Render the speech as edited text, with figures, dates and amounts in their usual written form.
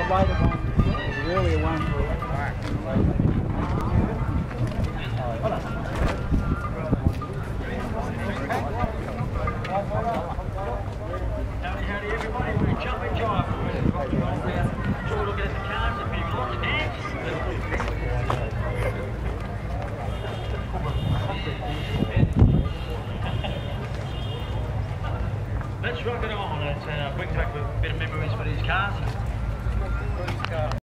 later one. It was really a one for Howdy everybody, we're jumping jive. Sure, looking at the cards, if you've lost hands. Let's rock it on. It's bring back a bit of memories for these cars.